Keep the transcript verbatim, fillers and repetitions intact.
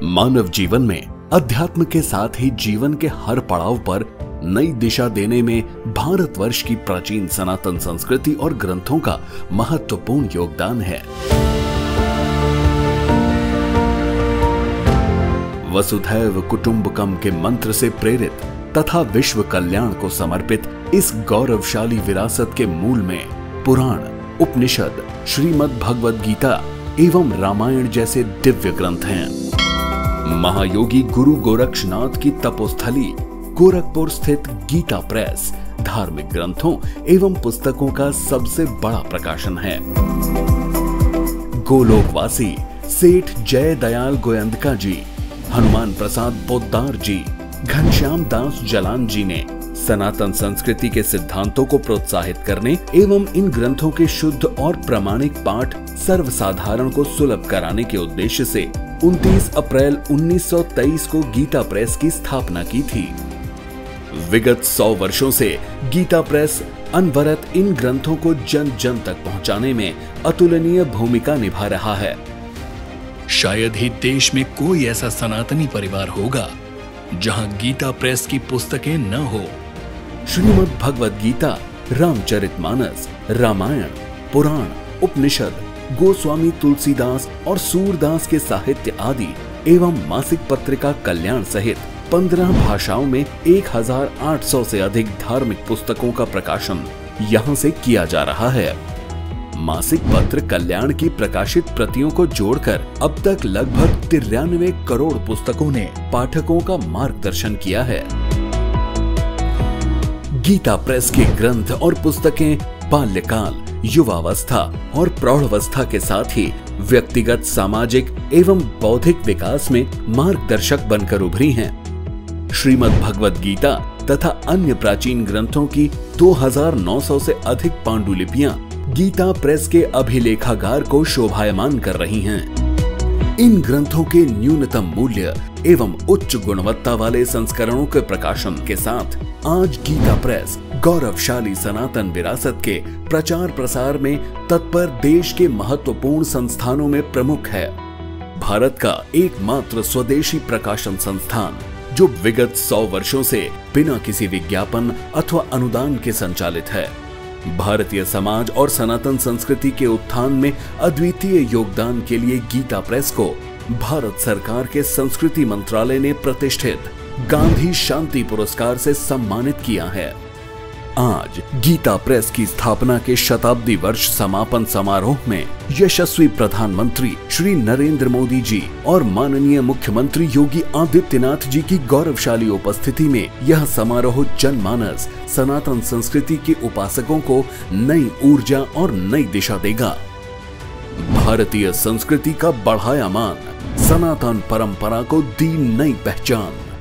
मानव जीवन में अध्यात्म के साथ ही जीवन के हर पड़ाव पर नई दिशा देने में भारतवर्ष की प्राचीन सनातन संस्कृति और ग्रंथों का महत्वपूर्ण योगदान है। वसुधैव कुटुंबकम के मंत्र से प्रेरित तथा विश्व कल्याण को समर्पित इस गौरवशाली विरासत के मूल में पुराण, उपनिषद, श्रीमद् भगवद गीता एवं रामायण जैसे दिव्य ग्रंथ हैं। महायोगी गुरु गोरक्षनाथ की तपोस्थली गोरखपुर स्थित गीता प्रेस धार्मिक ग्रंथों एवं पुस्तकों का सबसे बड़ा प्रकाशन है। गोलोकवासी सेठ जय दयाल गोयंदका जी, हनुमान प्रसाद पोद्दार जी, घनश्याम दास जलान जी ने सनातन संस्कृति के सिद्धांतों को प्रोत्साहित करने एवं इन ग्रंथों के शुद्ध और प्रामाणिक पाठ सर्वसाधारण को सुलभ कराने के उद्देश्य से उनतीस अप्रैल उन्नीस सौ तेईस को गीता प्रेस की स्थापना की थी। विगत सौ वर्षों से गीता प्रेस अनवरत इन ग्रंथों को जन जन तक पहुंचाने में अतुलनीय भूमिका निभा रहा है। शायद ही देश में कोई ऐसा सनातनी परिवार होगा जहां गीता प्रेस की पुस्तकें न हो। श्रीमद् भगवद गीता, रामचरितमानस, रामायण, पुराण, उपनिषद, गोस्वामी तुलसीदास और सूरदास के साहित्य आदि एवं मासिक पत्रिका कल्याण सहित पंद्रह भाषाओं में एक हज़ार आठ सौ से अधिक धार्मिक पुस्तकों का प्रकाशन यहां से किया जा रहा है। मासिक पत्र कल्याण की प्रकाशित प्रतियों को जोड़कर अब तक लगभग तिरानवे करोड़ पुस्तकों ने पाठकों का मार्गदर्शन किया है। गीता प्रेस के ग्रंथ और पुस्तकें बाल्यकाल, युवावस्था और प्रौढ़ावस्था के साथ ही व्यक्तिगत, सामाजिक एवं बौद्धिक विकास में मार्गदर्शक बनकर उभरी हैं। श्रीमद् भगवद गीता तथा अन्य प्राचीन ग्रंथों की दो हज़ार नौ सौ से अधिक पांडुलिपियां गीता प्रेस के अभिलेखागार को शोभायमान कर रही हैं। इन ग्रंथों के न्यूनतम मूल्य एवं उच्च गुणवत्ता वाले संस्करणों के प्रकाशन के साथ आज गीता प्रेस गौरवशाली सनातन विरासत के प्रचार प्रसार में तत्पर देश के महत्वपूर्ण संस्थानों में प्रमुख है। भारत का एकमात्र स्वदेशी प्रकाशन संस्थान जो विगत सौ वर्षों से बिना किसी विज्ञापन अथवा अनुदान के संचालित है। भारतीय समाज और सनातन संस्कृति के उत्थान में अद्वितीय योगदान के लिए गीता प्रेस को भारत सरकार के संस्कृति मंत्रालय ने प्रतिष्ठित गांधी शांति पुरस्कार से सम्मानित किया है। आज गीता प्रेस की स्थापना के शताब्दी वर्ष समापन समारोह में यशस्वी प्रधानमंत्री श्री नरेंद्र मोदी जी और माननीय मुख्यमंत्री योगी आदित्यनाथ जी की गौरवशाली उपस्थिति में यह समारोह जनमानस सनातन संस्कृति के उपासकों को नई ऊर्जा और नई दिशा देगा। भारतीय संस्कृति का बढ़ाया मान, सनातन परंपरा को दी नई पहचान।